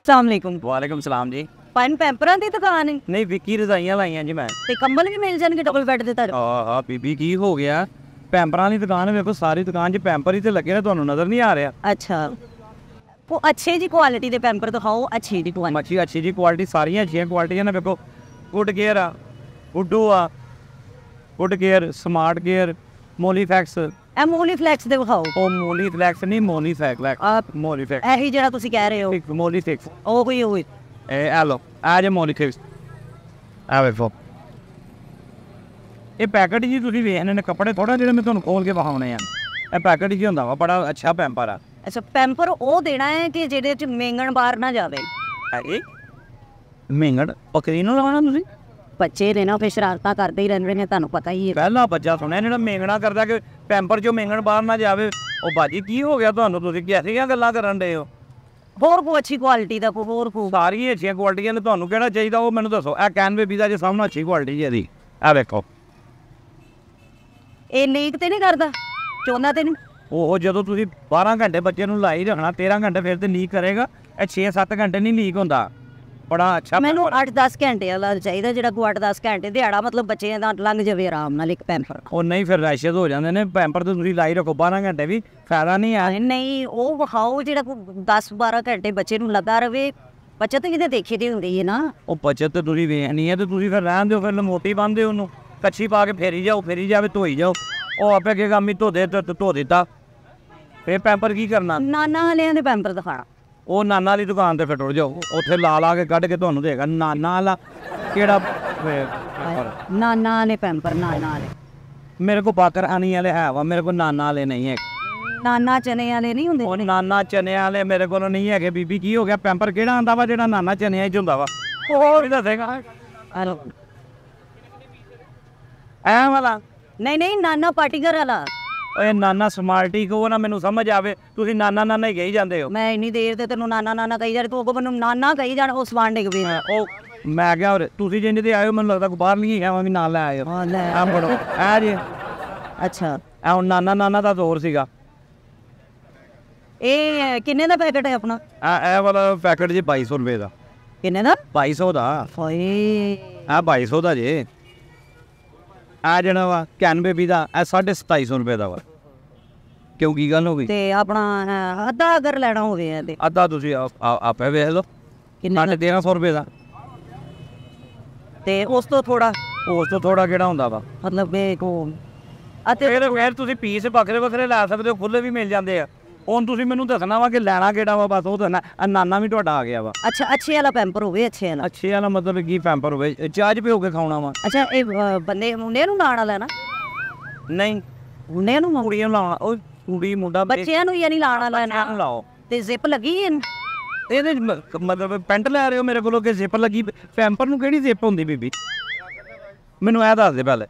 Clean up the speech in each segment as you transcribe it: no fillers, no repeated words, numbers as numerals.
अस्सलामुअलैकुम। वालेकुम सलाम जी। पाइन पैंपरां दी दुकान है नहीं विक्की रजाइयां लाइयां जी मैं। ते कंबल भी मिल जाएंगे डबल बेड दे तारे। हाँ बीबी की हो गया पैंपरां दी दुकान वेखो सारी दुकान च पैंपर ही ते लगे ने तुहानू नजर नहीं आ रहा। अच्छा वो अच्छे जी क्वालिटी दे पैंपर दिखाओ अच्छी जी क्वालिटी। अच्छी जी क्वालिटी सारियां अच्छियां क्वालिटियां ने वेखो गुड केयर आ गुड्डू आ गुड केयर स्मार्ट केयर मोलीफैक्स ए मोलीफ्लेक्स दे दिखाओ। ओ मोलीफ्लेक्स नहीं मोलीफैक्स आप मोलीफैक्स ਇਹੀ ਜਿਹੜਾ ਤੁਸੀਂ ਕਹਿ ਰਹੇ ਹੋ मोलीफैक्स ਉਹ ਕੋਈ ਹੋਈ ए लो आ जे मोलीफैक्स आ वेखो ਇਹ ਪੈਕਟ ਜੀ ਤੁਸੀਂ ਵੇਖਣੇ ਨੇ ਕੱਪੜੇ ਥੋੜਾ ਜਿਹੜੇ ਮੈਂ ਤੁਹਾਨੂੰ ਖੋਲ ਕੇ ਵਿਖਾਉਣੇ ਆ ਇਹ ਪੈਕਟ ਜੀ ਹੁੰਦਾ ਵਾ ਬੜਾ ਅੱਛਾ ਪੈਂਪਰ ਆ। ਅੱਛਾ ਪੈਂਪਰ ਉਹ ਦੇਣਾ ਹੈ ਕਿ ਜਿਹਦੇ ਚ ਮੇਂਗਣ ਬਾਹਰ ਨਾ ਜਾਵੇ। ਇਹ ਮੇਂਗਣ ਬੱਕਰੀ ਨੂੰ ਲਾਉਣਾ ਤੁਸੀਂ ਬੱਚੇ ਨੇ ਨਾ ਫਿਰ ਸ਼ਰਾਰਤਾਂ ਕਰਦੇ ਹੀ ਰਹਿੰਦੇ ਨੇ ਤੁਹਾਨੂੰ ਪਤਾ ਹੀ ਹੈ। ਪਹਿਲਾ ਬੱਚਾ ਸੁਣਿਆ ਜਿਹੜਾ ਮੇਂਗਣਾ ਕਰਦਾ ਕਿ ਪੈਂਪਰ ਚੋਂ ਮੇਂਗਣ ਬਾਹਰ ਨਾ ਜਾਵੇ। ਉਹ ਬਾਜੀ ਕੀ ਹੋ ਗਿਆ ਤੁਹਾਨੂੰ ਤੁਸੀਂ ਕਿਹੜੀਆਂ ਗੱਲਾਂ ਕਰਨ ਦੇ ਹੋ। ਹੋਰ ਕੋ ਅੱਛੀ ਕੁਆਲਿਟੀ ਦਾ ਹੋਰ ਕੋ ਸਾਰੀਆਂ ਅੱਛੀਆਂ ਕੁਆਲਿਟੀਆਂ ਨੇ ਤੁਹਾਨੂੰ ਕਿਹੜਾ ਚਾਹੀਦਾ ਉਹ ਮੈਨੂੰ ਦੱਸੋ। ਇਹ ਕੈਨ ਬੇਬੀ ਦਾ ਜੇ ਸਾਹਮਣੇ ਅੱਛੀ ਕੁਆਲਿਟੀ ਹੈ ਇਹਦੀ ਆ ਵੇਖੋ। ਇਹ ਲੀਕ ਤੇ ਨਹੀਂ ਕਰਦਾ ਚੋਂਦਾ ਤੇ ਨਹੀਂ। ਉਹ ਜਦੋਂ ਤੁਸੀਂ 12 ਘੰਟੇ ਬੱਚੇ ਨੂੰ ਲਾਈ ਰੱਖਣਾ 13 ਘੰਟੇ ਫਿਰ ਤੇ ਲੀਕ ਕਰੇਗਾ। ਇਹ 6-7 ਘੰਟੇ ਨਹੀਂ ਲੀਕ ਹੁੰਦਾ ਬੜਾ ਅੱਛਾ। ਮੈਨੂੰ 8-10 ਘੰਟੇ ਵਾਲਾ ਚਾਹੀਦਾ ਜਿਹੜਾ ਕੋ 8-10 ਘੰਟੇ ਦਿਹਾੜਾ ਮਤਲਬ ਬੱਚਿਆਂ ਦਾ ਲੰਘ ਜਾਵੇ ਆਰਾਮ ਨਾਲ ਇੱਕ ਪੈਂਪਰ। ਉਹ ਨਹੀਂ ਫਿਰ ਰੈਸ਼ਜ਼ ਹੋ ਜਾਂਦੇ ਨੇ ਪੈਂਪਰ ਤੇ ਤੁਸੀਂ ਲਾਈ ਰੱਖੋ 12 ਘੰਟੇ ਵੀ ਫਾਇਦਾ ਨਹੀਂ ਆ। ਨਹੀਂ ਉਹ ਵਿਖਾਓ ਜਿਹੜਾ ਕੋ 10-12 ਘੰਟੇ ਬੱਚੇ ਨੂੰ ਲੱਗਾ ਰਵੇ। ਬੱਚਤ ਕਿਤੇ ਦੇਖੀ ਦੀ ਹੁੰਦੀ ਹੈ ਨਾ। ਉਹ ਬੱਚਤ ਤੇ ਤੁਸੀਂ ਵੇਖਣੀ ਹੈ ਤੇ ਤੁਸੀਂ ਫਿਰ ਰਹਿਣ ਦਿਓ ਫਿਰ ਲਮੋਟੀ ਬੰਨ੍ਹਦੇ ਉਹਨੂੰ ਕੱਚੀ ਪਾ ਕੇ ਫੇਰੀ ਜਾਵੇ ਧੋਈ ਜਾਓ। ਉਹ ਆਪੇ ਕਹੇਗਾ ਅੰਮੀ ਧੋ ਦੇ ਤੇ ਧੋ ਦਿੱਤਾ ਫਿਰ ਪੈਂਪਰ ਕੀ ਕਰਨਾ। ਨਾਨਾ ਵਾਲਿਆਂ ਦੇ ਪੈਂਪਰ ਦਿਖਾਣਾ। ਉਹ ਨਾਨਾ ਵਾਲੀ ਦੁਕਾਨ ਤੇ ਫਿਰ ਟੁੱਟ ਜਾਓ ਉੱਥੇ ਲਾ ਕੇ ਕੱਢ ਕੇ ਤੁਹਾਨੂੰ ਦੇਗਾ ਨਾਨਾ ਵਾਲਾ ਕਿਹੜਾ ਨਾਨਾ ਵਾਲੇ ਪੈਂਪਰ ਨਾਨਾ ਵਾਲੇ। ਮੇਰੇ ਕੋਲ ਪਾਕਿਸਤਾਨੀ ਵਾਲੇ ਹੈ ਵਾ ਮੇਰੇ ਕੋਲ ਨਾਨਾ ਵਾਲੇ ਨਹੀਂ ਹੈ। ਨਾਨਾ ਚਨੇ ਵਾਲੇ ਨਹੀਂ ਹੁੰਦੇ। ਉਹ ਨਾਨਾ ਚਨੇ ਵਾਲੇ ਮੇਰੇ ਕੋਲ ਨਹੀਂ ਹੈਗੇ। ਬੀਬੀ ਕੀ ਹੋ ਗਿਆ ਪੈਂਪਰ ਕਿਹੜਾ ਆਂਦਾ ਵਾ ਜਿਹੜਾ ਨਾਨਾ ਚਨਿਆਂ 'ਚ ਹੁੰਦਾ ਵਾ ਹੋਰ ਵੀ ਦੱਸੇਗਾ। ਐ ਵਾਲਾ ਨਹੀਂ ਨਾਨਾ ਪਾਰਟੀਗਰ ਵਾਲਾ। ਓਏ ਨਾਨਾ ਸਮਾਰਟੀ ਕੋ ਨਾ ਮੈਨੂੰ ਸਮਝ ਆਵੇ ਤੁਸੀਂ ਨਾਨਾ ਹੀ ਕਹੀ ਜਾਂਦੇ ਹੋ। ਮੈਂ ਇੰਨੀ ਦੇਰ ਤੇ ਤੈਨੂੰ ਨਾਨਾ ਕਹੀ ਜਾ ਤੂੰ ਅੱਗੋਂ ਮੈਨੂੰ ਨਾਨਾ ਕਹੀ ਜਾਣ ਉਹ ਸਵਾਨ ਡਿੱਗ ਪਈ। ਉਹ ਮੈਂ ਕਿਹਾ ਤੁਸੀਂ ਜਿੰਨੇ ਦੇ ਆਇਓ ਮੈਨੂੰ ਲੱਗਦਾ ਕੋਈ ਬਾਹਰ ਨਹੀਂ ਹੈਗਾ ਵੀ ਨਾਲ ਲੈ ਆਇਓ। ਹਾਂ ਲੈ ਆ ਫੜੋ ਆ ਜੀ। ਅੱਛਾ ਆ ਹੁਣ ਨਾਨਾ ਦਾ ਦੌਰ ਸੀਗਾ। ਇਹ ਕਿੰਨੇ ਦਾ ਪੈਕਟ ਹੈ ਆਪਣਾ? ਇਹ ਵਾਲਾ ਪੈਕਟ ਜੀ 2200 ਰੁਪਏ ਦਾ। ਕਿੰਨੇ ਦਾ? 2200 ਦਾ। ਹਾਏ ਆ 2200 ਦਾ ਜੇ। ਆ ਜਿਹੜਾ ਵਾ ਕੈਨ ਬੇਬੀ ਦਾ ਇਹ 2750 ਰੁਪਏ ਦਾ ਵਾ। ਕਿਉਂ ਕੀ ਗੱਲ ਹੋ ਗਈ? ਤੇ ਆਪਣਾ ਅੱਧਾ ਅਗਰ ਲੈਣਾ ਹੋਵੇ ਤੇ ਅੱਧਾ ਤੁਸੀਂ ਆਪੇ ਵੇਖ ਲਓ ਕਿੰਨਾ 1350 ਰੁਪਏ ਦਾ। ਤੇ ਉਸ ਤੋਂ ਥੋੜਾ ਕਿਹੜਾ ਹੁੰਦਾ ਵਾ ਮਤਲਬ ਇਹ ਕੋ ਅਤੇ ਫਿਰ ਤੁਸੀਂ ਪੀਸ ਵੱਖਰੇ ਲੈ ਸਕਦੇ ਹੋ ਖੁੱਲੇ ਵੀ ਮਿਲ ਜਾਂਦੇ ਆ। ਹੁਣ ਤੁਸੀਂ ਮੈਨੂੰ ਦੱਸਣਾ ਵਾ ਕਿ ਲੈਣਾ ਕਿਹੜਾ ਵਾ ਬਸ ਉਹ ਦੱਸਣਾ। ਨਾਨਾ ਵੀ ਤੁਹਾਡਾ ਆ ਗਿਆ ਵਾ। ਅੱਛਾ ਅੱਛੇ ਵਾਲਾ ਪੈਂਪਰ ਹੋਵੇ ਅੱਛੇ ਵਾਲਾ ਮਤਲਬ ਕੀ ਪੈਂਪਰ ਹੋਵੇ ਚਾਰਜ ਭਿਓ ਕੇ ਖਾਣਾ ਵਾ। ਅੱਛਾ ਇਹ ਬੰਦੇ ਮੁੰਡੇ ਨੂੰ ਲਾਉਣ ਵਾਲਾ ਨਾ? ਨਹੀਂ ਮੁੰਡਿਆਂ ਨੂੰ ਕੁੜੀਆਂ ਨੂੰ ਲਾਉਣਾ। ਉਹ ਕੁੜੀ ਮੁੰਡਾ ਬੱਚਿਆਂ ਨੂੰ ਯਾਨੀ ਲਾਉਣ ਵਾਲਾ ਨਾ ਲਾਓ। ਤੇ ਜ਼ਿਪ ਲੱਗੀ ਇਹਦੇ ਮਤਲਬ ਪੈਂਟ ਲੈ ਰਹੇ ਹੋ ਮੇਰੇ ਕੋਲੋਂ ਕਿ ਜ਼ਿਪ ਲੱਗੀ? ਪੈਂਪਰ ਨੂੰ ਕਿਹੜੀ ਜ਼ਿਪ ਹੁੰਦੀ ਬੀਬੀ ਮੈਨੂੰ ਇਹ ਦੱਸ ਦੇ ਪਹਿਲੇ।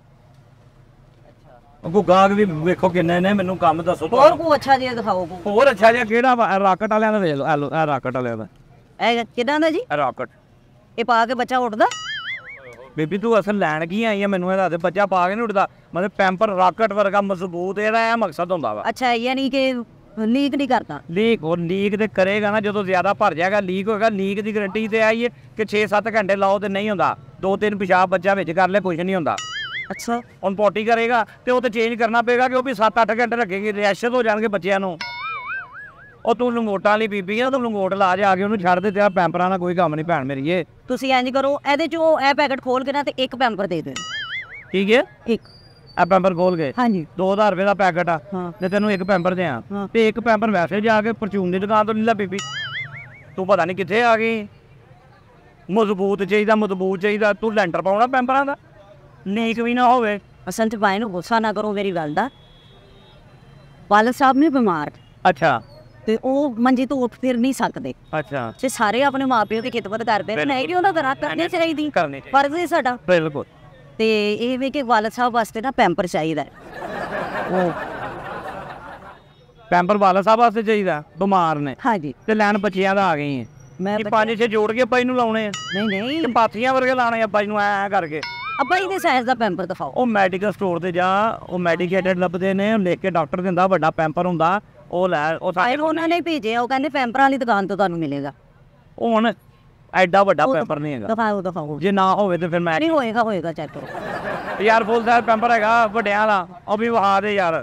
ਕੋ ਗਾਹਕ ਵੀ ਵੇਖੋ ਕਿੰਨੇ ਨੇ ਮੈਨੂੰ ਕੰਮ ਦੱਸੋ। ਹੋਰ ਕੋ ਅੱਛਾ ਜਿਹਾ ਦਿਖਾਓ। ਹੋਰ ਅੱਛਾ ਜਿਹਾ ਕਿਹੜਾ ਵਾ? ਰਾਕਟ ਵਾਲਿਆਂ ਦਾ ਵੇਖ ਲਓ। ਇਹ ਰਾਕਟ ਵਾਲਿਆਂ ਦਾ। ਇਹ ਕਿਦਾਂ ਦਾ ਜੀ? ਰਾਕਟ ਇਹ ਪਾ ਕੇ ਬੱਚਾ ਉੱਠਦਾ? ਬੀਬੀ ਤੂੰ ਅਸਲ ਲੈਣ ਕੀ ਆਈ ਆ ਮੈਨੂੰ ਇਹ ਦੱਸ ਦੇ। ਬੱਚਾ ਪਾ ਕੇ ਨਹੀਂ ਉੱਠਦਾ ਮਤਲਬ ਪੈਂਪਰ ਰਾਕਟ ਵਰਗਾ ਮਜ਼ਬੂਤ ਇਹਦਾ ਇਹ ਮਕਸਦ ਹੁੰਦਾ ਵਾ। ਅੱਛਾ ਯਾਨੀ ਕਿ ਲੀਕ ਨਹੀਂ ਕਰਦਾ? ਲੀਕ ਤੇ ਕਰੇਗਾ ਨਾ ਜਦੋਂ ਜ਼ਿਆਦਾ ਭਰ ਜਾਏਗਾ ਲੀਕ ਹੋਏਗਾ। ਲੀਕ ਦੀ ਗਰੰਟੀ ਤੇ ਆਈ ਹੈ ਕਿ 6-7 ਘੰਟੇ ਲਾਓ ਤੇ ਨਹੀਂ ਹੁੰਦਾ। 2-3 ਪਿਸ਼ਾਬ ਬੱਚਾ ਵਿੱਚ ਕਰ ਲੈ ਕੁਝ ਨਹੀਂ ਹੁੰਦਾ। ਅੱਛਾ ਹੁਣ ਪੋਟੀ ਕਰੇਗਾ ਤੇ ਉਹ ਤੇ ਚੇਂਜ ਕਰਨਾ ਪਏਗਾ ਕਿ ਉਹ ਵੀ 7-8 ਘੰਟੇ ਰੱਖੇਗੀ। ਰੈਸ਼ਜ਼ ਹੋ ਜਾਣਗੇ ਬੱਚਿਆਂ ਨੂੰ। ਉਹ ਤੂੰ ਲੰਗੋਟਾਂ ਵਾਲੀ ਬੀਬੀ ਆ ਤੂੰ ਲੰਗੋਟ ਲਾ ਜਾ ਕੇ ਉਹਨੂੰ ਛੱਡ ਦੇ। ਤੇਰਾ ਪੈਂਪਰਾਂ ਦਾ ਕੋਈ ਕੰਮ ਨਹੀਂ ਭੈਣ ਮੇਰੀ। ਇਹ ਤੁਸੀਂ ਇੰਜ ਕਰੋ ਇਹਦੇ ਚੋਂ ਇਹ ਪੈਕਟ ਖੋਲ ਕੇ ਨਾ ਤੇ ਇੱਕ ਪੈਂਪਰ ਦੇ ਦਿਓ। ਠੀਕ ਹੈ ਇੱਕ ਆ ਪੈਂਪਰ ਖੋਲ ਕੇ ਹਾਂਜੀ 2000 ਰੁਪਏ ਦਾ ਪੈਕਟ ਆ ਹਾਂ ਤੇ ਤੈਨੂੰ ਇੱਕ ਪੈਂਪਰ ਦਿਆਂ ਤੇ ਇੱਕ ਪੈਂਪਰ ਵੈਸੇ ਜਾ ਕੇ ਪਰਚੂਨ ਦੀ ਦੁਕਾਨ ਤੋਂ ਲੈ ਲਾ ਬੀਬੀ। ਤੂੰ ਪਤਾ ਨਹੀਂ ਕਿੱਥੇ ਆ ਗਈ। ਮਜ਼ਬੂਤ ਚਾਹੀਦਾ ਤੂੰ ਲੈਂਟਰ ਪਾਉਣਾ ਪੈਂਪਰਾਂ ਦਾ ਲੀਕ ਵੀ ਨਾ ਹੋਵੇ। ਅਸਲ 'ਚ ਭਾਈ ਨੂੰ ਗੁੱਸਾ ਨਾ ਕਰੋ ਮੇਰੀ ਗੱਲ ਦਾ। ਵਾਲਦ ਸਾਹਿਬ ਨੇ ਬਿਮਾਰ ਅੱਛਾ ਤੇ ਉਹ ਮੰਜੇ ਤੋਂ ਉੱਠ ਫਿਰ ਨਹੀਂ ਸਕਦੇ। ਅੱਛਾ ਤੇ ਸਾਰੇ ਆਪਣੇ ਮਾਪਿਓ ਦੀ ਖਿਦਮਤ ਕਰਦੇ ਨੇ ਨਹੀਂ ਕਿ ਉਹਨਾਂ ਦਾ ਕਰਨੀ ਚਾਹੀਦੀ ਫਰਜ਼ ਹੈ ਸਾਡਾ। ਬਿਲਕੁਲ ਤੇ ਇਹ ਵੀ ਕਿ ਵਾਲਦ ਸਾਹਿਬ ਵਾਸਤੇ ਨਾ ਪੈਂਪਰ ਚਾਹੀਦਾ। ਉਹ ਪੈਂਪਰ ਵਾਲਾ ਸਾਹਿਬ ਵਾਸਤੇ ਚਾਹੀਦਾ ਬਿਮਾਰ ਨੇ। ਹਾਂਜੀ ਤੇ ਲੈਣ ਬੱਚਿਆਂ ਦਾ ਆ ਗਈ ਹੈ। ਮੈਂ 5-6 ਜੋੜ ਕੇ ਬਾਈ ਨੂੰ ਲਾਉਣੇ ਆ। ਨਹੀਂ ਤੇ ਪਾਥੀਆਂ ਵਰਗੇ ਲਾਣੇ ਆ ਬਾਈ ਨੂੰ ਐ ਕਰਕੇ। ਅੱਬਾ ਇਹਦੇ ਸਾਈਜ਼ ਦਾ ਪੈਂਪਰ ਦਿਖਾਓ। ਉਹ ਮੈਡੀਕਲ ਸਟੋਰ ਤੇ ਜਾ ਉਹ ਮੈਡੀਕੇਟਡ ਲੱਭਦੇ ਨੇ ਲਿਖ ਕੇ ਡਾਕਟਰ ਦਿੰਦਾ ਵੱਡਾ ਪੈਂਪਰ ਹੁੰਦਾ ਉਹ ਲੈ। ਉਹ ਉਹਨਾਂ ਨੇ ਭੇਜਿਆ ਉਹ ਕਹਿੰਦੇ ਪੈਂਪਰਾਂ ਵਾਲੀ ਦੁਕਾਨ ਤੋਂ ਤੁਹਾਨੂੰ ਮਿਲੇਗਾ। ਉਹ ਹੁਣ ਐਡਾ ਵੱਡਾ ਪੈਂਪਰ ਨਹੀਂ ਹੈਗਾ। ਦਿਖਾਓ ਜੇ ਨਾ ਹੋਵੇ ਤੇ ਫਿਰ ਮੈਂ ਨਹੀਂ ਹੋਏਗਾ ਚੈੱਕ ਕਰੋ। ਯਾਰ ਫੁੱਲ ਸਾਈਜ਼ ਪੈਂਪਰ ਹੈਗਾ ਵੱਡਿਆਂ ਦਾ, ਉਹ ਵੀ ਵਿਖਾ ਦੇ ਯਾਰ।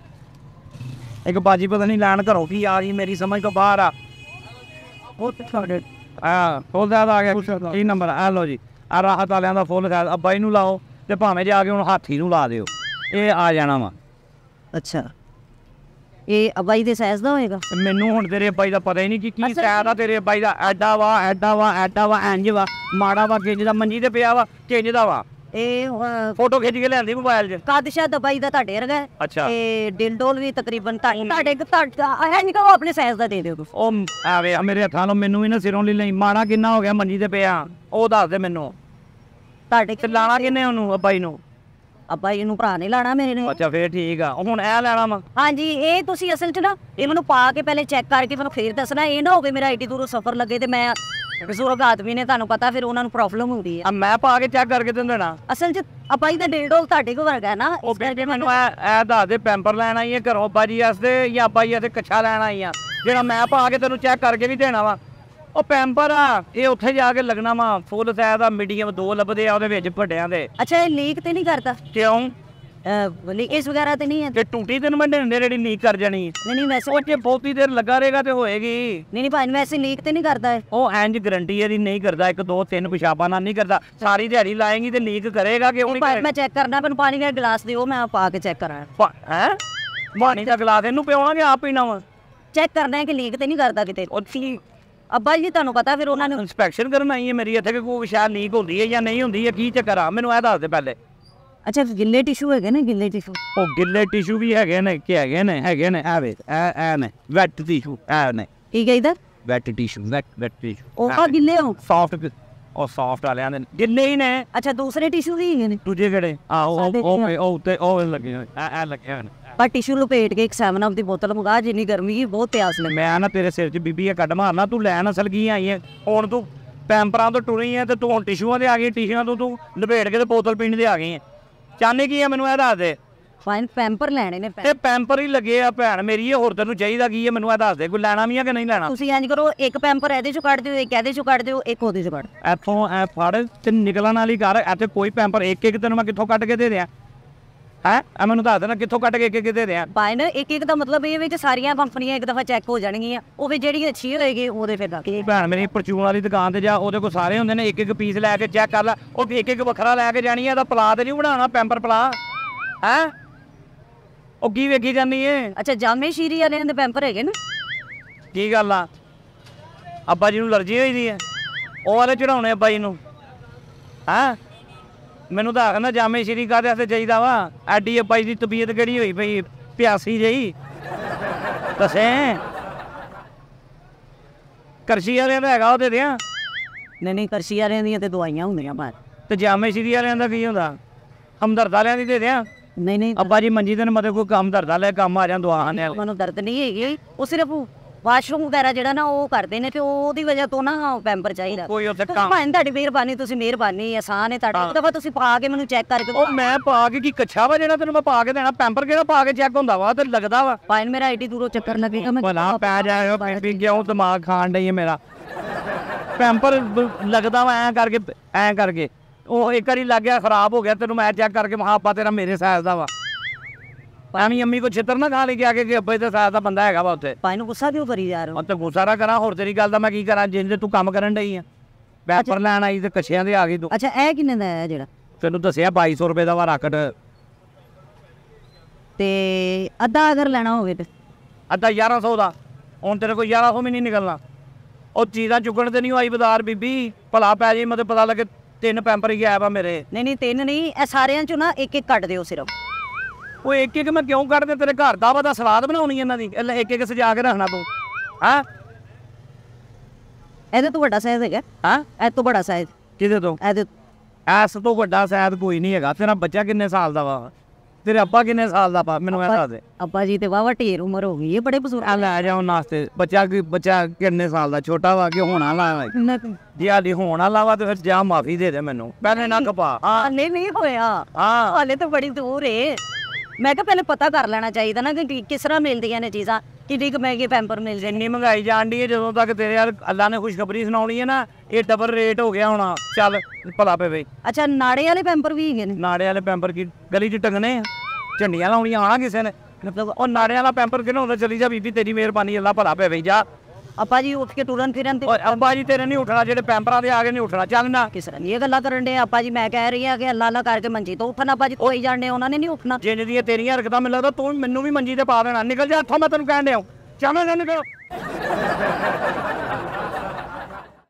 ਇੱਕ ਬਾਜੀ ਪਤਾ ਨਹੀਂ ਲੈਣ ਘਰੋਂ ਕੀ ਆ ਗਈ, ਮੇਰੀ ਸਮਝ ਤੋਂ ਬਾਹਰ ਆ। ਉਹ ਤੁਹਾਡੇ ਫੁੱਲ ਸਾਈਜ਼ ਆ ਗਿਆ, ਕੀ ਨੰਬਰ ਆ ਲਓ ਜੀ। ਆ ਰਾਹਤ ਵਾਲਿਆਂ ਦਾ ਫੁੱਲ ਸਾਈਜ਼ ਅੱਬਾ ਜੀ ਨੂੰ ਲਾਓ ਤੇ ਭਾਵੇਂ ਜਾ ਕੇ ਹੁਣ ਹਾਥੀ ਨੂੰ ਲਾ ਦਿਓ, ਇਹ ਆ ਜਾਣਾ ਵਾ। ਅੱਛਾ ਇਹ ਅਬਾਈ ਦੇ ਸਾਈਜ਼ ਦਾ ਹੋਏਗਾ। ਮੈਨੂੰ ਹੁਣ ਤੇਰੇ ਅੱਬਾ ਜੀ ਦਾ ਪਤਾ ਹੀ ਨਹੀਂ ਕਿ ਕੀ ਸਾਈਜ਼ ਆ ਤੇਰੇ ਅੱਬਾ ਜੀ ਦਾ। ਐਡਾ ਵਾ ਇੰਜ ਵਾ, ਮਾੜਾ ਵਾ ਕਿੰਜ ਦਾ, ਮੰਜੀ ਤੇ ਪਿਆ ਵਾ ਕਿੰਜ ਦਾ ਵਾ। ਇਹ ਫੋਟੋ ਖਿੱਚ ਕੇ ਲਿਆਂਦੀ ਮੋਬਾਈਲ 'ਚ। ਕਾਦਸ਼ਾ ਦਬਾਈ ਦਾ ਤੁਹਾਡੇ ਵਰਗਾ। ਅੱਛਾ ਤੇ ਦਿਲ ਡੋਲ ਵੀ ਤਕਰੀਬਨ ਤੁਹਾਡੇ ਹੈ ਨਹੀਂ ਕਹੋ ਆਪਣੇ ਸਾਈਜ਼ ਦਾ ਦੇ ਦਿਓ ਤੁਸੀਂ। ਉਹ ਆਵੇ ਮੇਰੇ ਹੱਥਾਂ ਨੂੰ ਮੈਨੂੰ ਵੀ ਨਾ ਸਿਰੋਂ ਲਈ ਲਈ, ਮਾੜਾ ਕਿੰਨਾ ਹੋ ਗਿਆ ਮੰਜੀ ਤੇ ਪਿਆ ਉਹ ਦੱਸ ਦੇ ਮੈਨੂੰ। ਤੁਹਾਡੇ ਤੇ ਲਾਣਾ ਕਿੰਨੇ ਉਹਨੂੰ ਅੱਬਾ ਜੀ ਨੂੰ? ਅੱਬਾ ਜੀ ਨੂੰ ਭਰਾ ਨੇ ਲਾਣਾ ਮੇਰੇ ਨੇ। ਅੱਛਾ ਫੇਰ ਠੀਕ ਆ, ਹੁਣ ਇਹ ਲੈਣਾ ਵਾ। ਹਾਂਜੀ ਇਹ ਤੁਸੀਂ ਅਸਲ 'ਚ ਨਾ ਇਹ ਮੈਨੂੰ ਪਾ ਕੇ ਪਹਿਲੇ ਚੈੱਕ ਕਰਕੇ ਮੈਨੂੰ ਫੇਰ ਦੱਸਣਾ। ਇਹ ਨਾ ਹੋਵੇ ਮੇਰਾ ਐਡੀ ਦੂਰੋਂ ਸਫ਼ਰ ਲੱਗੇ ਤੇ ਮੈਂ ਬਜ਼ੁਰਗ ਆਦਮੀ ਨੇ, ਤੁਹਾਨੂੰ ਪਤਾ ਫਿਰ ਉਹਨਾਂ ਨੂੰ ਪ੍ਰੋਬਲਮ ਹੁੰਦੀ ਹੈ। ਮੈਂ ਪਾ ਕੇ ਚੈੱਕ ਕਰਕੇ ਤੈਨੂੰ ਦੇਣਾ। ਅਸਲ 'ਚ ਅੱਬਾ ਜੀ ਦਾ ਦਿਲ ਡੋਲ ਤੁਹਾਡੇ ਕੋਲ ਵਰਗਾ ਨਾ। ਉਹ ਬੇਟੇ ਮੈਨੂੰ ਇਹ ਦੱਸ ਦੇ ਪੈਂਪਰ ਲੈਣ ਆਈ ਹੈ ਘਰੋਂ ਅੱਬਾ ਜੀ ਵਾਸਤੇ ਜਾਂ ਅੱਬਾ ਜੀ ਵਾਸਤੇ ਕੱਛਾ ਲੈਣ ਆਈ ਆ ਜਿਹੜਾ ਮੈਂ ਪਾ ਕੇ ਤੈਨੂੰ ਚੈੱਕ ਕਰਕੇ ਵੀ ਦੇਣਾ ਵਾ? ਉਹ ਪੈਂਪਰ ਆ ਇਹ ਉੱਥੇ ਜਾ ਕੇ ਲੱਗਣਾ ਵਾ। ਫੁੱਲ ਸਾਈਜ਼ ਦਾ ਮੀਡੀਅਮ 2 ਲੱਭਦੇ ਆ ਉਹਦੇ ਵਿੱਚ ਵੱਡਿਆਂ ਦੇ। ਅੱਛਾ ਇਹ ਲੀਕ ਤੇ ਨਹੀਂ ਕਰਦਾ? ਕਿਉਂ? ਲੀਕੇਜ ਵਗੈਰਾ ਤੇ ਨਹੀਂ ਹੈ? ਤੇ ਟੂਟੀ ਤੈਨੂੰ ਮੈਂ ਢਿੰਡੇ ਜਿਹੜੀ ਲੀਕ ਕਰ ਜਾਣੀ ਹੈ। ਨਹੀਂ ਵੈਸੇ ਉਹ ਜੇ ਬਹੁਤੀ ਦੇਰ ਲੱਗਾ ਰਹੇਗਾ ਤੇ ਹੋਏਗੀ। ਨਹੀਂ ਭਾਈ ਵੈਸੇ ਲੀਕ ਤੇ ਨਹੀਂ ਕਰਦਾ ਹੈ। ਉਹ ਇੰਜ ਗਰੰਟੀ ਇਹਦੀ ਨਹੀਂ ਕਰਦਾ, 1 2 3 ਪਿਸ਼ਾਬਾਂ ਨਾਲ ਨਹੀਂ ਕਰਦਾ। ਸਾਰੀ ਦਿਹਾੜੀ ਲਾਏਗੀ ਤੇ ਲੀਕ ਕਰੇਗਾ ਕਿਉਂ ਨਹੀਂ? ਭਾਈ ਮੈਂ ਚੈੱਕ ਕਰਨਾ, ਮੈਨੂੰ ਪਾਣੀ ਦਾ ਗਲਾਸ ਦਿਓ ਮੈਂ ਪਾ ਕੇ ਚੈੱਕ ਕਰਾਂ। ਹੈ ਪਾਣੀ ਦਾ ਗਲਾਸ ਇਹਨੂੰ ਪਿਉਣਾਗੇ ਆਪ ਪੀਣਾ ਵਾ? ਚੈੱਕ ਕਰਨਾ ਹੈ ਕਿ ਲੀਕ ਤੇ ਨਹੀਂ ਕਰਦਾ ਕਿਤੇ। ਅੱਬਾ ਜੀ ਤੁਹਾਨੂੰ ਪਤਾ ਫਿਰ ਉਹਨਾਂ ਨੂੰ ਇੰਸਪੈਕਸ਼ਨ ਕਰਨ ਆਈ ਹੈ ਮੇਰੀ ਇੱਥੇ ਕਿ ਕੋਈ ਸ਼ਾਇਦ ਲੀਕ ਹੁੰਦੀ ਹੈ ਜਾਂ ਨਹੀਂ ਹੁੰਦੀ ਹੈ, ਕੀ ਚੱਕਰ ਆ ਮੈਨੂੰ ਇਹ ਦੱਸ ਦੇ ਪਹਿਲੇ। ਅੱਛਾ ਗਿੱਲੇ ਟਿਸ਼ੂ ਹੈਗੇ ਨੇ? ਗਿੱਲੇ ਟਿਸ਼ੂ ਉਹ ਗਿੱਲੇ ਟਿਸ਼ੂ ਵੀ ਹੈਗੇ ਨੇ ਕਿ ਹੈਗੇ ਨੇ ਇਹ ਵੇ ਇਹ ਨੇ ਵੈਟ ਟਿਸ਼ੂ ਇਹ ਨੇ। ਕੀ ਕਹਿੰਦਾ? ਵੈਟ ਟਿਸ਼ੂ ਵੈਟ ਟਿਸ਼ੂ ਉਹ ਆ ਗਿੱਲੇ ਹੋ? ਸੌਫਟ ਉਹ ਸੌਫਟ ਵਾਲਿਆਂ ਦੇ ਗਿੱਲੇ ਹੀ ਨੇ। ਅੱਛਾ ਦੂਸਰੇ ਟਿਸ਼ੂ ਵੀ ਹੈਗੇ ਨੇ? ਦੂਜੇ ਕਿਹੜੇ? ਉਹ ਤੇ ਉਹ ਲੱਗੇ ਹੋਏ ਇਹ ਲੱਗੇ ਹੋਏ ਨੇ। ਪਰ ਟਿਸ਼ੂ ਲਪੇਟ ਕੇ ਇੱਕ 7 ਅਪ ਦੀ ਬੋਤਲ ਮੰਗਾ, ਜਿੰਨੀ ਗਰਮੀ ਬਹੁਤ ਪਿਆਸ ਲੱਗੀ। ਮੈਂ ਨਾ ਤੇਰੇ ਸਿਰ 'ਚ ਬੀਬੀ ਇਹ ਕੱਢ ਮਾਰਨਾ। ਤੂੰ ਲੈਣ ਅਸਲ ਕੀ ਆਈ ਹੈ? ਹੁਣ ਤੂੰ ਪੈਂਪਰਾਂ ਤੋਂ ਟੁਰੀ ਹੈ ਤੇ ਤੂੰ ਹੁਣ ਟਿਸ਼ੂਆਂ ਤੇ ਆ ਗਈ। ਟਿਸ਼ੂਆਂ ਤੋਂ ਤੂੰ ਲਪੇਟ ਕੇ ਤੇ ਬੋਤਲ ਪੀਣ ਦੇ ਆ ਗਈ ਹੈ। ਚਾਹਨੇ ਕੀ ਹੈ ਮੈਨੂੰ ਇਹ ਦੱਸ ਦੇ। ਫਾਈਨ ਪੈਂਪਰ ਲੈਣੇ ਨੇ। ਤੇ ਪੈਂਪਰ ਹੀ ਲੱਗੇ ਆ ਭੈਣ ਮੇਰੀ, ਇਹ ਹੋਰ ਤੈਨੂੰ ਚਾਹੀਦਾ ਕੀ ਹੈ ਮੈਨੂੰ ਇਹ ਦੱਸ ਦੇ। ਕੋਈ ਲੈਣਾ ਵੀ ਆ ਕਿ ਨਹੀਂ ਲੈਣਾ? ਤੁਸੀਂ ਇੰਜ ਕਰੋ, ਇੱਕ ਪੈਂਪਰ ਇਹਦੇ 'ਚੋਂ ਕੱਢ ਦਿਓ, ਇੱਕ ਇਹਦੇ 'ਚੋਂ ਕੱਢ ਦਿਓ, ਇੱਕ ਉਹਦੇ 'ਚੋਂ ਕੱਢ। ਇੱਥੋਂ ਐ ਫੜ ਤੇ ਨਿਕਲਣ ਵਾਲੀ ਕਰ। ਇੱਥੇ ਕੋਈ ਪੈਂਪਰ ਇੱਕ ਤੈਨੂੰ ਮੈਂ ਕਿੱਥੋਂ ਕੱਢ ਕੇ ਦੇ ਦਿਆਂ? ਹੈ ਆ ਮੈਨੂੰ ਦੱਸ ਦੇਣਾ ਕਿੱਥੋਂ ਕੱਢ ਕੇ ਇੱਕ ਦੇ ਦਿਆਂ? ਫਾਈਨ ਇੱਕ ਦਾ ਮਤਲਬ ਇਹ ਵਿੱਚ ਸਾਰੀਆਂ ਕੰਪਨੀਆਂ ਇੱਕ ਦਫਾ ਚੈੱਕ ਹੋ ਜਾਣਗੀਆਂ। ਉਹ ਵੀ ਜਿਹੜੀ ਅੱਛੀ ਹੋਏਗੀ ਉਹਦੇ ਫਿਰ ਰੱਖ। ਭੈਣ ਮੇਰੀ ਪਰਚੂਨ ਵਾਲੀ ਦੁਕਾਨ ਤੇ ਜਾ, ਉਹਦੇ ਕੋਲ ਸਾਰੇ ਹੁੰਦੇ ਨੇ। ਇੱਕ ਪੀਸ ਲੈ ਕੇ ਚੈੱਕ ਕਰ ਲੈ। ਉਹ ਇੱਕ ਵੱਖਰਾ ਲੈ ਕੇ ਜਾਣੀ ਹੈ। ਇਹਦਾ ਪਲਾ ਤੇ ਨਹੀਂ ਬਣਾਉਣਾ ਪੈਂਪਰ ਪਲਾ ਹੈ। ਉਹ ਕੀ ਵੇਖੀ ਜਾਂਦੀ ਏ? ਅੱਛਾ ਜਾਮੇ ਸ਼ੀਰੀ ਵਾਲਿਆਂ ਦੇ ਪੈਂਪਰ ਹੈਗੇ ਨੇ? ਕੀ ਗੱਲ ਆ? ਅੱਬਾ ਜੀ ਨੂੰ ਅਲਰਜੀ ਹੋਈ ਦੀ ਹੈ? ਉਹ ਵਾਲੇ ਚੜਾਉਣੇ ਅੱਬਾ ਜੀ ਨੂੰ? ਹੈਂ ਮੈਨੂੰ ਤਾਂ ਆਖਣਾ ਜਾਮੇ ਸ਼੍ਰੀ ਕਾਹਦੇ ਵਾਸਤੇ ਚਾਹੀਦਾ ਵਾ? ਐਡੀ ਅੱਬਾ ਜੀ ਦੀ ਤਬੀਅਤ ਕਿਹੜੀ ਹੋਈ ਪਈ ਪਿਆਸੀ ਜਿਹੀ ਦੱਸੇ? ਕਰਸ਼ੀ ਵਾਲਿਆਂ ਦਾ ਹੈਗਾ ਉਹਦੇ ਦਿਆਂ? ਨਹੀਂ ਕਰਸ਼ੀ ਵਾਲਿਆਂ ਦੀਆਂ ਤੇ ਦਵਾਈਆਂ ਹੁੰਦੀਆਂ ਬਾਹਰ। ਤੇ ਜਾਮੇ ਸ਼੍ਰੀ ਵਾਲਿਆਂ ਦਾ ਕੀ ਹੁੰਦਾ? ਹਮਦਰਦ ਵਾਲਿਆਂ ਦੀ ਦੇ ਦਿਆਂ? ਨਹੀਂ ਅੱਬਾ ਜੀ ਮੰਜੀ ਤੇ ਮਤਲਬ ਕੋਈ ਕੰਮ ਦਰਦ ਵਾਲੇ ਕੰਮ ਆ ਜਾਂ ਦੁਆ ਨੇ। ਮੈਨੂੰ ਦਰਦ ਨਹੀਂ ਹੈਗੀ, ਉਹ ਸਿਰਫ ਵਾਸ਼ਰੂਮ ਵਗੈਰਾ ਜਿਹੜਾ ਨਾ ਉਹ ਕਰਦੇ ਨੇ ਤੇ ਉਹਦੀ ਵਜ੍ਹਾ ਤੋਂ ਨਾ ਪੈਂਪਰ ਚਾਹੀਦਾ। ਕੋਈ ਉੱਥੇ ਭਾਵੇਂ ਤੁਹਾਡੀ ਮਿਹਰਬਾਨੀ, ਤੁਸੀਂ ਮਿਹਰਬਾਨੀ ਆਸਾਨ ਹੈ ਤੁਹਾਡਾ। ਇੱਕ ਦਫਾ ਤੁਸੀਂ ਪਾ ਕੇ ਮੈਨੂੰ ਚੈੱਕ ਕਰਕੇ। ਉਹ ਮੈਂ ਪਾ ਕੇ ਕੀ ਕੱਛਾ ਵਾ ਜਿਹੜਾ ਤੈਨੂੰ ਮੈਂ ਪਾ ਕੇ ਦੇਣਾ? ਪੈਂਪਰ ਕਿਹੜਾ ਪਾ ਕੇ ਚੈੱਕ ਹੁੰਦਾ ਵਾ? ਤੇ ਲੱਗਦਾ ਵਾ ਭਾਵੇਂ ਮੇਰਾ ਐਡੀ ਦੂਰੋਂ ਚੱਕਰ ਲੱਗੇਗਾ। ਮੈਂ ਭਲਾ ਪੈ ਜਾਏ ਬੀਬੀ ਕਿਉਂ ਦਿਮਾਗ ਖਾਣ ਡਈ ਹੈ ਮੇਰਾ? ਪੈਂਪਰ ਲੱਗਦਾ ਵਾ ਐਂ ਕਰਕੇ ਉਹ ਇੱਕ ਵਾਰੀ ਲੱਗ ਗਿਆ ਖਰਾਬ ਹੋ ਗਿਆ। ਤੈਨੂੰ ਮੈਂ ਚੈੱਕ ਕਰਕੇ ਮਹਾ ਆਪਾ ਤੇਰਾ ਮੇਰੇ ਸਾਈਜ਼ ਦਾ ਵਾ। ਐਵੇਂ ਅੰਮੀ ਕੋ ਛਿੱਤਰ ਨਾ ਖਾ ਲਈ ਕੇ ਕਿ ਅੱਬੇ ਦੇ ਸਾਈਜ਼ ਦਾ ਬੰਦਾ ਹੈਗਾ ਵਾ ਉੱਥੇ। ਭਾਈ ਨੂੰ ਗੁੱਸਾ ਕਿਉਂ ਕਰੀ ਜਾ ਰਹੇ ਹੋ? ਤੇ ਗੁੱਸਾ ਨਾ ਕਰਾਂ, ਹੋਰ ਤੇਰੀ ਗੱਲ ਦਾ ਮੈਂ ਕੀ ਕਰਾਂ ਜਿੰਦੇ ਤੂੰ ਕੰਮ ਕਰਨ ਡਈ ਆ। ਪੈਂਪਰ ਲੈਣ ਆਈ ਤੇ ਕੱਛਿਆਂ ਦੇ ਆ ਗਈ ਤੂੰ। ਅੱਛਾ ਇਹ ਕਿੰਨੇ ਦਾ ਹੈ ਜਿਹੜਾ? ਤੈਨੂੰ ਦੱਸਿਆ 2200 ਰੁਪਏ ਦਾ ਵਾ ਰਾਕਟ। ਤੇ ਅੱਧਾ ਅਗਰ ਲੈਣਾ ਹੋਵੇ ਤੇ? ਅੱਧਾ 1100 ਦਾ। ਹੁਣ ਤੇਰੇ ਕੋਲ 1100 ਵੀ ਨਹੀਂ ਨਿਕਲਣਾ। ਉਹ ਚੀਜ਼ਾਂ ਚੁੱਕਣ ਤੇ ਨਹੀਂ ਆਈ ਬਾਜ਼ਾਰ ਬੀਬੀ, ਭਲਾ ਪੈ ਜੇ ਮਤਲਬ ਪਤਾ ਲੱਗੇ 3 ਪੈਂਪਰ ਹੀ ਆਇਆ ਵਾ ਮੇਰੇ। ਨਹੀਂ 3 ਨਹੀਂ, ਇਹ ਸਾਰਿਆਂ ਚੋਂ ਨਾ ਇੱਕ ਕੱਢ ਦਿਓ ਸਿਰਫ। ਉਹ ਇੱਕ ਮੈਂ ਕਿਉਂ ਕੱਢਦੇ? ਤੇਰੇ ਘਰ ਦਾ ਵਾ ਦਾ ਸਲਾਦ ਬਣਾਉਣੀ ਇਹਨਾਂ ਦੀ, ਇੱਕ ਸਜਾ ਕੇ ਰੱਖਣਾ ਤੂੰ। ਹਾਂ ਇਹਦੇ ਤੋਂ ਵੱਡਾ ਸਾਈਜ਼ ਹੈਗਾ? ਹਾਂ ਇਹ ਤੋਂ ਵੱਡਾ ਸਾਈਜ਼ ਕਿਹਦੇ ਤੋਂ? ਇਹਦੇ ਐਸ ਤੋਂ ਵੱਡਾ ਸ਼ਾਇਦ ਕੋਈ ਨਹੀਂ ਹੈਗਾ। ਤੇਰਾ ਬੱਚਾ ਕਿੰਨੇ ਸਾਲ ਦਾ ਵਾ? ਤੇਰੇ ਅੱਬਾ ਕਿੰਨੇ ਸਾਲ ਦਾ? ਮੈਨੂੰ ਇਹ ਦੱਸ ਦੇ। ਅੱਬਾ ਜੀ ਤੇ ਵਾਵਾ ਢੇਰ ਉਮਰ ਹੋ ਗਈ ਹੈ, ਬੜੇ ਬਜ਼ੁਰਗ। ਆ ਲੈ ਜਾਓ ਨਾਸਤੇ। ਬੱਚਾ ਕਿੰਨੇ ਸਾਲ ਦਾ? ਛੋਟਾ ਵਾ ਕਿ ਹੋਣਾ ਲਾ? ਜੇ ਹਾਲੀ ਹੋਣਾ ਲਾਵਾ ਤੇ ਫਿਰ ਜਾ ਮਾਫੀ ਦੇ ਦੇ ਮੈਨੂੰ, ਪਹਿਲੇ ਨਾ ਕਪਾ। ਹਾਲੇ ਨਹੀਂ ਹੋਇਆ। ਹਾਲੇ ਤਾਂ ਬੜੀ ਦੂਰ ਏ। ਮੈਂ ਕਿਹਾ ਪਹਿਲੇ ਪਤਾ ਕਰ ਲੈਣਾ ਚਾਹੀਦਾ ਨਾ ਕਿ ਕਿਸ ਤਰ੍ਹਾਂ ਮਿਲਦੀਆਂ ਨੇ ਚੀਜ਼ਾਂ। ਕਿੰਨੀ ਕੁ ਮਹਿੰਗੇ ਪੈਂਪਰ ਮਿਲ ਜਾਣੇ। ਇੰਨੀ ਮਹਿੰਗਾਈ ਜਾਣ ਡਈ ਹੈ, ਜਦੋਂ ਤੱਕ ਤੇਰੇ ਯਾਰ ਅੱਲਾ ਨੇ ਖੁਸ਼ਖਬਰੀ ਸੁਣਾਉਣੀ ਹੈ ਨਾ, ਇਹ ਡਬਲ ਰੇਟ ਹੋ ਗਿਆ ਹੋਣਾ। ਚੱਲ ਭਲਾ ਪਵੇ। ਅੱਛਾ ਨਾੜੇ ਵਾਲੇ ਪੈਂਪਰ ਵੀ ਹੈਗੇ ਨੇ? ਨਾੜੇ ਵਾਲੇ ਪੈਂਪਰ ਕੀ ਗਲੀ 'ਚ ਟੰਗਣੇ ਆ, ਝੰਡੀਆਂ ਲਾਉਣੀਆਂ ਆਣਾ ਕਿਸੇ ਨੇ। ਮਤਲਬ ਉਹ ਨਾੜੇ ਵਾਲਾ ਪੈਂਪਰ ਕਿਹਨੂੰ ਹੁੰਦਾ? ਚਲੀ ਜਾ ਬੀਬੀ, ਤੇਰੀ ਮਿਹਰਬਾਨੀ, ਅੱਲਾ ਭਲਾ ਪਵੇ। ਜਾ ਆਪਾਂ ਜੀ ਉੱਠ ਕੇ ਟੁਰਨ ਫਿਰਨ ਤੇ ਓਏ ਅੱਬਾ ਜੀ ਤੇਰੇ ਨਹੀਂ ਉੱਠਣਾ, ਜਿਹੜੇ ਪੈਂਪਰਾਂ ਦੇ ਆ ਕੇ ਨਹੀਂ ਉੱਠਣਾ। ਚੱਲ ਨਾ ਕਿਸ ਤਰ੍ਹਾਂ ਦੀਆਂ ਗੱਲਾਂ ਕਰਨ ਦੇ ਆਪਾਂ ਜੀ। ਮੈਂ ਕਹਿ ਰਹੀ ਆ ਕਿ ਅੱਲਾ ਅੱਲਾ ਕਰਕੇ ਮੰਜੀ ਤੋਂ ਉੱਠਣਾ ਆਪਾਂ ਜੀ, ਕੋਈ ਜਾਣਦੇ ਉਹਨਾਂ ਨੇ ਨਹੀਂ ਉੱਠਣਾ। ਜਿੰਨ ਦੀਆਂ ਤੇਰੀਆਂ ਹਰਕਤਾਂ ਮੈਨੂੰ ਲੱਗਦਾ ਤੂੰ ਮੈਨੂੰ ਵੀ ਮੰਜੀ ਤੇ ਪਾ ਦੇਣਾ। ਨਿਕਲ ਜਾ ਇੱਥੋਂ, ਮੈਂ ਤੈਨੂੰ ਕਹਿਣ ਡਿਆ। ਚੱਲ ਨਾ ਨਿਕਲ।